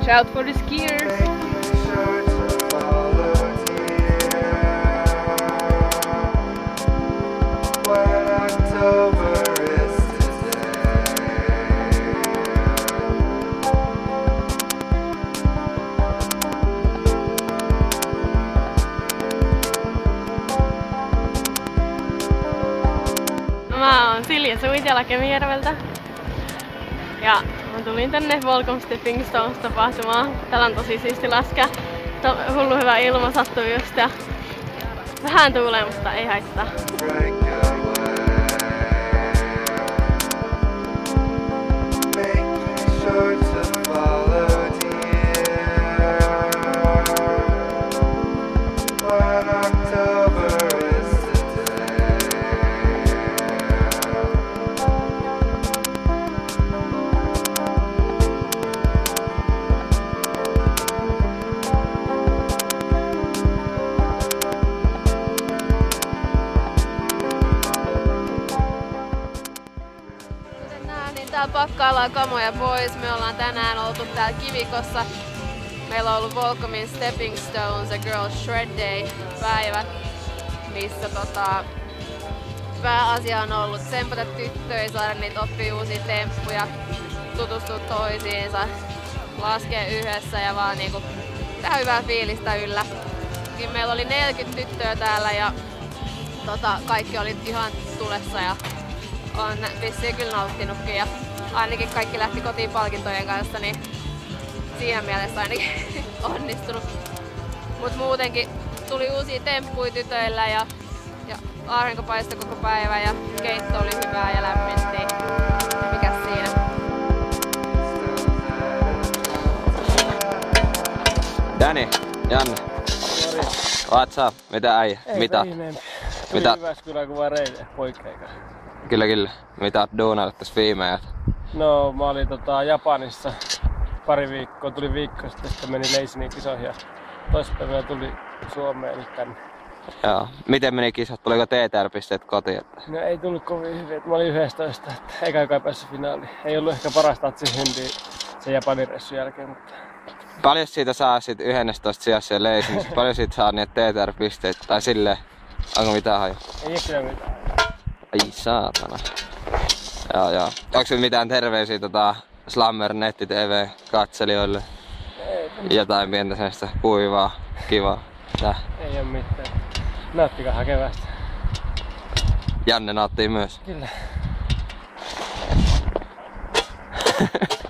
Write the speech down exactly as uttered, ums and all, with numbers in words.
out for the skiers! Mä oon Silja Suitjala Kemijärveltä ja mä tulin tänne Welcome Stepping Stones -tapahtumaan. Täällä on tosi siisti laskea. On hullu hyvä ilma, sattuu just ja vähän tuulee, mutta ei haittaa. Täällä pakkaillaan kamoja pois. Me ollaan tänään oltu täällä Kivikossa. Meillä on ollut Welcome Stepping Stones A Girl Shred Day päivä, missä tota, pääasia on ollut tsempata tyttöjä, saada niitä oppia uusia temppuja, tutustua toisiinsa, laskea yhdessä ja vaan niinku tehdä hyvää fiilistä yllä. Meillä oli neljäkymmentä tyttöä täällä ja tota, kaikki oli ihan tulessa ja on vissiin kyllä nauttinutkin ja ainakin kaikki lähti kotiin palkintojen kanssa, niin siinä mielessä ainakin onnistunut. Mut muutenkin tuli uusia temppuja tytöillä ja, ja aurinko paistoi koko päivä ja keitto oli hyvää ja lämmitti. Ja mikäs siinä? Dani, Janne. What's up? Mitä äijä? Mitä? Mitä? Jyväskylään kun vaan reille poikkeika. Kyllä kyllä. Mitä oot duunailut tässä viime ajat? No mä olin tota Japanissa pari viikkoa, tuli viikko sitten, sitten meni Leisinin kisoihin ja toissapäivänä tuli Suomeen nyt tänne. Joo. Miten meni kisat? Tuliko T T R-pisteet kotiin? No ei tullut kovin hyvin, mä olin yksitoista, että eikä kai päässyt finaaliin. Ei ollut ehkä parasta tatsi-hyndiä sen Japanin reissun jälkeen, mutta... Paljon siitä saa sit yhdestoista sijassa siellä Leisinissä? Paljon siitä saa niitä T T R-pisteitä? Tai silleen, onko mitään haju? Ei kyllä mitään. Ai saatana. Joo joo. Onko mitään terveisiä tota Slammer Netti T V-katselijoille? Ei. Jotain pientä sellaista kuivaa, kivaa. Tää. Ei oo mitään. Nauttikahan keväästä. Janne nauttii myös. Kyllä.